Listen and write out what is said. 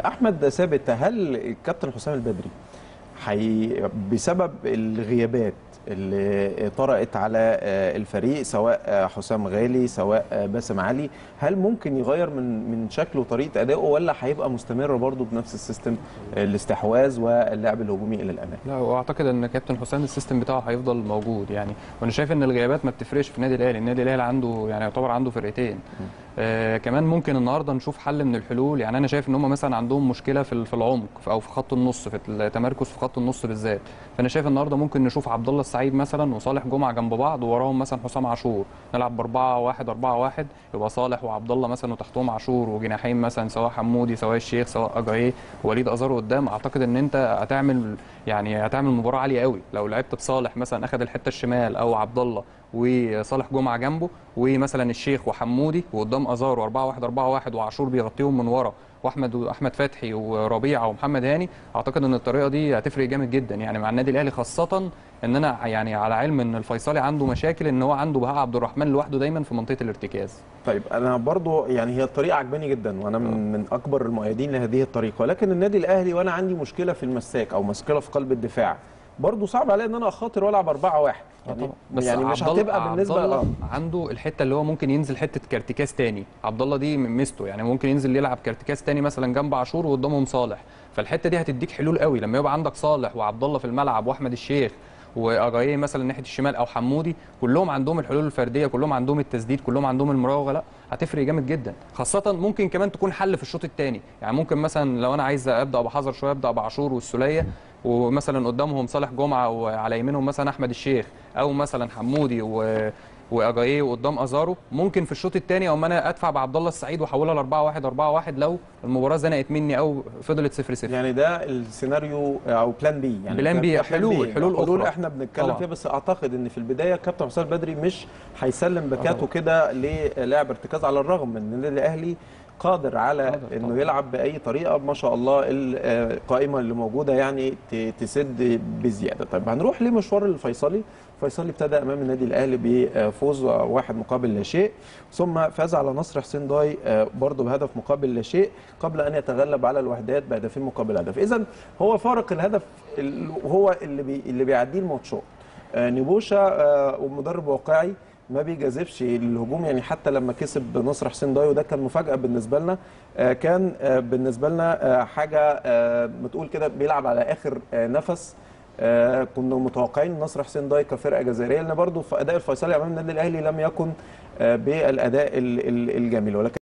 احمد ثابت، هل الكابتن حسام البدري بسبب الغيابات اللي طرأت على الفريق، سواء حسام غالي سواء باسم علي، هل ممكن يغير من شكل وطريقه ادائه، ولا هيبقى مستمر برضه بنفس السيستم، الاستحواذ واللعب الهجومي الى الامام؟ لا، واعتقد ان كابتن حسام السيستم بتاعه هيفضل موجود يعني. وانا شايف ان الغيابات ما بتفرقش في النادي الاهلي. النادي الاهلي عنده يعني يعتبر عنده فرقتين. كمان ممكن النهارده نشوف حل من الحلول. يعني انا شايف ان هم مثلا عندهم مشكله في العمق او في خط النص، في التمركز في خط النص بالذات. فانا شايف النهارده ممكن نشوف عبد الله السعيد مثلا وصالح جمعه جنب بعض، ووراهم مثلا حسام عاشور، نلعب ب 4-1 يبقى صالح وعبد الله مثلا، وتحتهم عاشور، وجناحين مثلا سواء حمودي سواء الشيخ سواء اجاييه ووليد ازارو قدام. اعتقد ان انت هتعمل مباراه عاليه قوي لو لعبت بصالح مثلا اخذ الحته الشمال، او عبد الله وصالح جمعه جنبه، ومثلا الشيخ وحمودي، وقدام ازارو 4-1 وعاشور بيغطيهم من ورا، واحمد فتحي وربيعه ومحمد هاني. اعتقد ان الطريقه دي هتفرق جامد جدا يعني مع النادي الاهلي، خاصه ان انا يعني على علم ان الفيصلي عنده مشاكل، ان هو عنده بهاء عبد الرحمن لوحده دايما في منطقه الارتكاز. طيب انا برضو يعني هي الطريقه عجباني جدا، وانا من اكبر المؤيدين لهذه الطريقه، ولكن النادي الاهلي وانا عندي مشكله في المساك او مشكله في قلب الدفاع، برضو صعب عليا ان انا اخاطر والعب 4-1 يعني. بس يعني مش هتبقى بالنسبه عبد الله عنده الحته اللي هو ممكن ينزل حته كارتكاز تاني. عبد الله دي من ميزته يعني، ممكن ينزل يلعب كارتكاز تاني مثلا جنب عاشور وقدامهم صالح. فالحته دي هتديك حلول قوي لما يبقى عندك صالح وعبد الله في الملعب، واحمد الشيخ واجاييه مثلا ناحيه الشمال، او حمودي. كلهم عندهم الحلول الفرديه، كلهم عندهم التسديد، كلهم عندهم المراوغه. لا، هتفرق جامد جدا، خاصه ممكن كمان تكون حل في الشوط الثاني. يعني ممكن مثلا لو انا عايز ابدا بحذر شويه، ابدا بعاشور والسوليه، ومثلا قدامهم صالح جمعه، وعلى يمينهم مثلا احمد الشيخ، او مثلا حمودي واجاييه، وقدام ازارو. ممكن في الشوط الثاني او انا ادفع بعبد الله السعيد واحولها ل 4-1 لو المباراه زنقت مني او فضلت 0-0. يعني ده السيناريو او بلان بي، يعني بلان بي، حلول اخرى احنا بنتكلم فيها. بس اعتقد ان في البدايه كابتن حسام البدري مش هيسلم باكاته كده للاعب ارتكاز، على الرغم من ان النادي الاهلي قادر على انه يلعب باي طريقه. ما شاء الله القائمه اللي موجوده يعني تسد بزياده. طيب هنروح لمشوار الفيصلي. الفيصلي ابتدى امام النادي الاهلي بفوز 1-0، ثم فاز على نصر حسين داي برضه بهدف مقابل لا شيء، قبل ان يتغلب على الوحدات بهدفين مقابل هدف. اذا هو فارق الهدف هو اللي بيعديه الماتشات. نبوشة ومدرب واقعي ما بيجازفش الهجوم يعني. حتى لما كسب نصر حسين داي وده كان مفاجاه بالنسبه لنا، كان بالنسبه لنا حاجه بتقول كده بيلعب على اخر نفس. كنا متوقعين نصر حسين داي كفرقه جزائريه، لان برضه في اداء الفيصلي امام النادي الاهلي لم يكن بالاداء الجميل، ولكن